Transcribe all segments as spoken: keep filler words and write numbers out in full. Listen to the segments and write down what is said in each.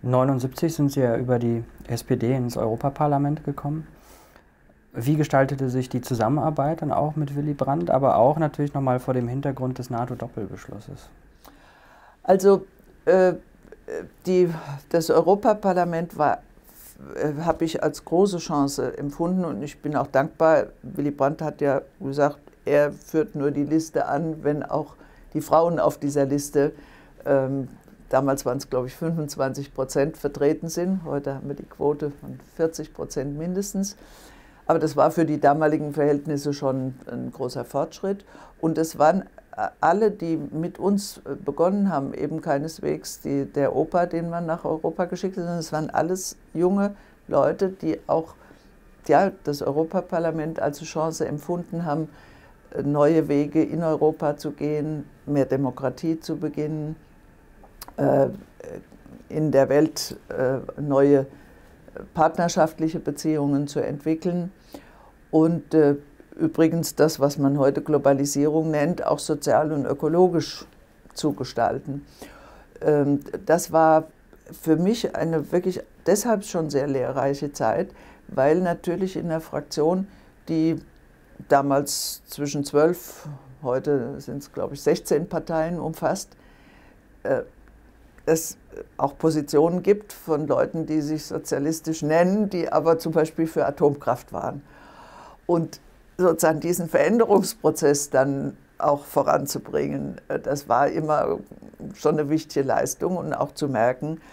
neunundsiebzig sind Sie ja über die S P D ins Europaparlament gekommen. Wie gestaltete sich die Zusammenarbeit dann auch mit Willy Brandt, aber auch natürlich nochmal vor dem Hintergrund des NATO-Doppelbeschlusses? Also äh, die, das Europaparlament war, äh, habe ich als große Chance empfunden, und ich bin auch dankbar. Willy Brandt hat ja gesagt, er führt nur die Liste an, wenn auch die Frauen auf dieser Liste, ähm, damals waren es glaube ich fünfundzwanzig Prozent, vertreten sind. Heute haben wir die Quote von vierzig Prozent mindestens. Aber das war für die damaligen Verhältnisse schon ein großer Fortschritt. Und es waren alle, die mit uns begonnen haben, eben keineswegs die, der Opa, den man nach Europa geschickt hat, sondern es waren alles junge Leute, die auch ja, das Europaparlament als Chance empfunden haben, neue Wege in Europa zu gehen, mehr Demokratie zu beginnen, äh, in der Welt äh, neue partnerschaftliche Beziehungen zu entwickeln und äh, übrigens das, was man heute Globalisierung nennt, auch sozial und ökologisch zu gestalten. Ähm, das war für mich eine wirklich deshalb schon sehr lehrreiche Zeit, weil natürlich in der Fraktion, die damals zwischen zwölf, heute sind es glaube ich sechzehn Parteien umfasst, äh, es auch Positionen gibt von Leuten, die sich sozialistisch nennen, die aber zum Beispiel für Atomkraft waren. Und sozusagen diesen Veränderungsprozess dann auch voranzubringen, das war immer schon eine wichtige Leistung, und auch zu merken,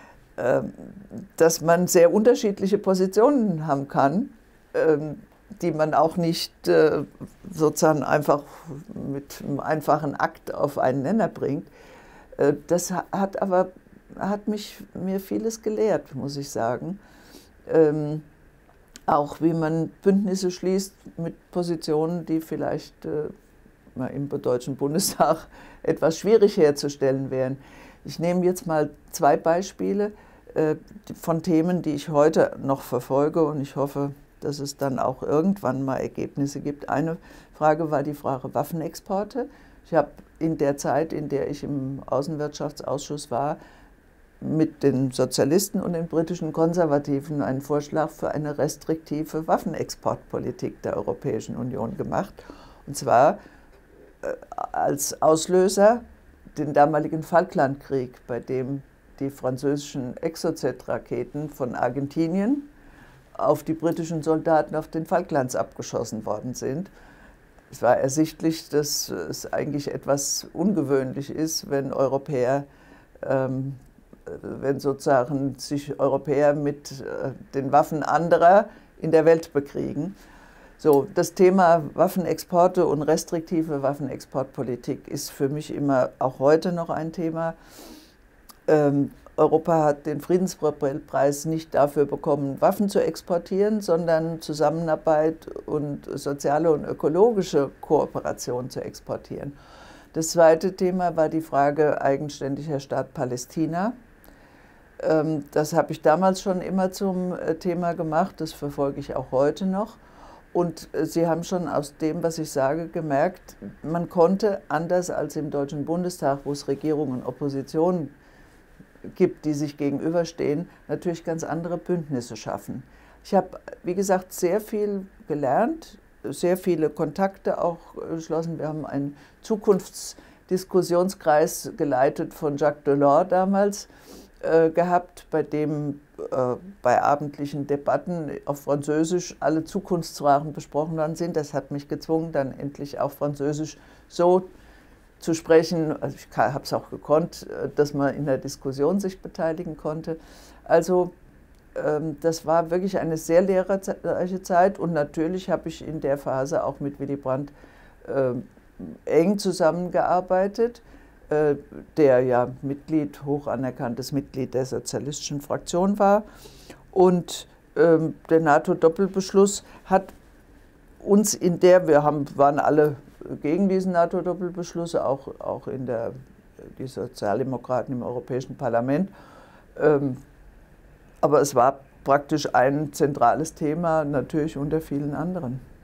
dass man sehr unterschiedliche Positionen haben kann, die man auch nicht sozusagen einfach mit einem einfachen Akt auf einen Nenner bringt. Das hat aber hat mich, mir vieles gelehrt, muss ich sagen. Ähm, auch wie man Bündnisse schließt mit Positionen, die vielleicht äh, im Deutschen Bundestag etwas schwierig herzustellen wären. Ich nehme jetzt mal zwei Beispiele äh, von Themen, die ich heute noch verfolge, und ich hoffe, dass es dann auch irgendwann mal Ergebnisse gibt. Eine Frage war die Frage Waffenexporte. Ich habe in der Zeit, in der ich im Außenwirtschaftsausschuss war, mit den Sozialisten und den britischen Konservativen einen Vorschlag für eine restriktive Waffenexportpolitik der Europäischen Union gemacht. Und zwar äh, als Auslöser den damaligen Falklandkrieg, bei dem die französischen Exocet-Raketen von Argentinien auf die britischen Soldaten auf den Falklands abgeschossen worden sind. Es war ersichtlich, dass es eigentlich etwas ungewöhnlich ist, wenn Europäer, ähm, wenn sozusagen sich Europäer mit äh, den Waffen anderer in der Welt bekriegen. So, das Thema Waffenexporte und restriktive Waffenexportpolitik ist für mich immer auch heute noch ein Thema. Ähm, Europa hat den Friedensnobelpreis nicht dafür bekommen, Waffen zu exportieren, sondern Zusammenarbeit und soziale und ökologische Kooperation zu exportieren. Das zweite Thema war die Frage eigenständiger Staat Palästina. Das habe ich damals schon immer zum Thema gemacht, das verfolge ich auch heute noch. Und Sie haben schon aus dem, was ich sage, gemerkt, man konnte anders als im Deutschen Bundestag, wo es Regierung und Opposition gibt, die sich gegenüberstehen, natürlich ganz andere Bündnisse schaffen. Ich habe, wie gesagt, sehr viel gelernt, sehr viele Kontakte auch geschlossen. Wir haben einen Zukunftsdiskussionskreis geleitet von Jacques Delors damals äh, gehabt, bei dem äh, bei abendlichen Debatten auf Französisch alle Zukunftsfragen besprochen worden sind. Das hat mich gezwungen, dann endlich auf Französisch so zu sprechen, also ich habe es auch gekonnt, dass man in der Diskussion sich beteiligen konnte. Also ähm, das war wirklich eine sehr lehrreiche Zeit, und natürlich habe ich in der Phase auch mit Willy Brandt äh, eng zusammengearbeitet, äh, der ja Mitglied, hoch anerkanntes Mitglied der sozialistischen Fraktion war. Und äh, der NATO-Doppelbeschluss hat uns in der, wir haben, waren alle gegen diesen NATO-Doppelbeschluss, auch, auch in der, die Sozialdemokraten im Europäischen Parlament. Ähm, aber es war praktisch ein zentrales Thema, natürlich unter vielen anderen.